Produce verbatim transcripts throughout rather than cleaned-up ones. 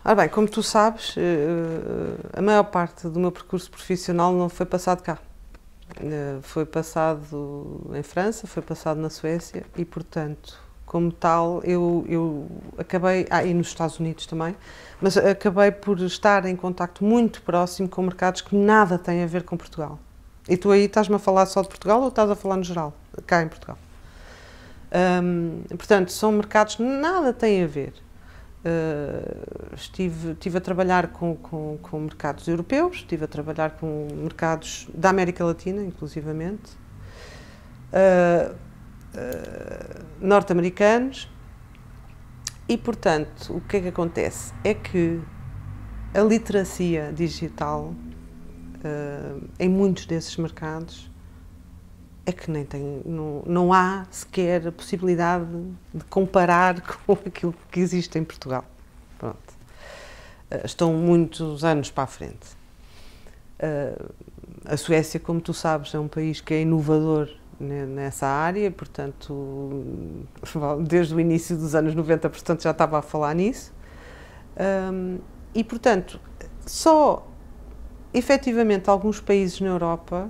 Ora bem, como tu sabes, a maior parte do meu percurso profissional não foi passado cá. Foi passado em França, foi passado na Suécia e, portanto, como tal, eu, eu acabei, ah, e nos Estados Unidos também, mas acabei por estar em contacto muito próximo com mercados que nada têm a ver com Portugal. E tu aí estás-me a falar só de Portugal ou estás a falar no geral, cá em Portugal? Hum, portanto, são mercados que nada têm a ver. Uh, estive, estive a trabalhar com, com, com mercados europeus, estive a trabalhar com mercados da América Latina, inclusivamente, uh, uh, norte-americanos, e, portanto, o que é que acontece? É que a literacia digital uh, em muitos desses mercados é que nem tem, não, não há sequer a possibilidade de comparar com aquilo que existe em Portugal. Pronto. Uh, estão muitos anos para a frente. Uh, a Suécia, como tu sabes, é um país que é inovador nessa área, portanto, desde o início dos anos noventa, portanto, já estava a falar nisso. Um, e, portanto, só, efetivamente, alguns países na Europa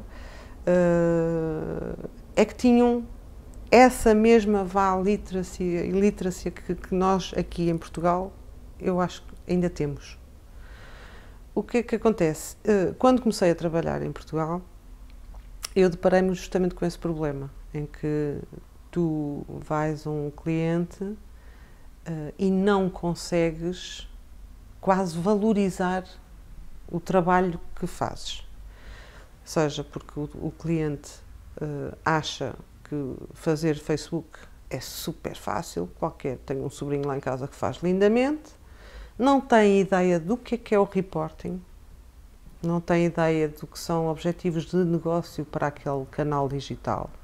Uh, é que tinham essa mesma vá literacia, literacia que, que nós aqui em Portugal, eu acho que ainda temos. O que é que acontece? Uh, quando comecei a trabalhar em Portugal, eu deparei-me justamente com esse problema, em que tu vais a um cliente uh, e não consegues quase valorizar o trabalho que fazes. Seja porque o, o cliente uh, acha que fazer Facebook é super fácil, qualquer, tenho um sobrinho lá em casa que faz lindamente, não tem ideia do que é que é o reporting, não tem ideia do que são objetivos de negócio para aquele canal digital,